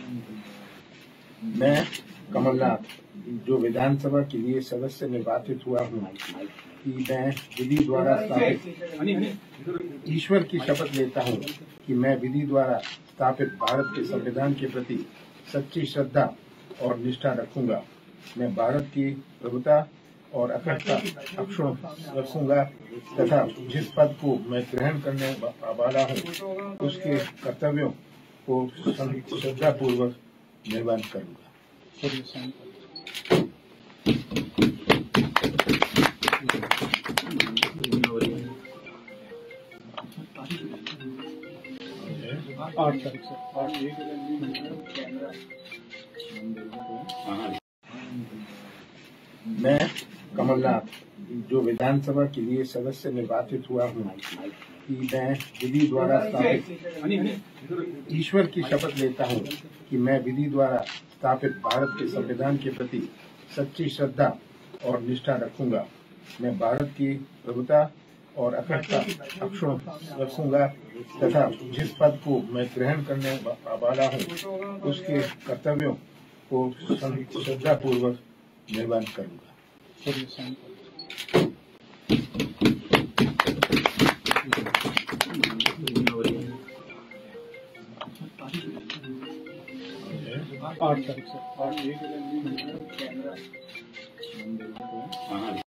मैं कमलनाथ जो विधानसभा के लिए सदस्य निर्वाचित हुआ हूँ कि मैं विधि द्वारा स्थापित ईश्वर की शपथ लेता हूँ कि मैं विधि द्वारा स्थापित भारत के संविधान के प्रति सच्ची श्रद्धा और निष्ठा रखूंगा। मैं भारत की प्रभुता और अखंडता अक्षुण्ण रखूंगा तथा जिस पद को मैं ग्रहण करने वाला हूँ उसके कर्तव्यों को श्रद्धापूर्वक निर्वहन करूंगा। मैं कमलनाथ जो विधानसभा के लिए सदस्य निर्वाचित हुआ हूँ कि मैं विधि द्वारा स्थापित ईश्वर की शपथ लेता हूँ कि मैं विधि द्वारा स्थापित भारत के संविधान के प्रति सच्ची श्रद्धा और निष्ठा रखूंगा। मैं भारत की प्रभुता और अखंडता अक्षुण्ण रखूंगा तथा जिस पद को मैं ग्रहण करने वाला हूँ उसके कर्तव्यों को श्रद्धापूर्वक निर्वहन करूंगा। आठ तारीख से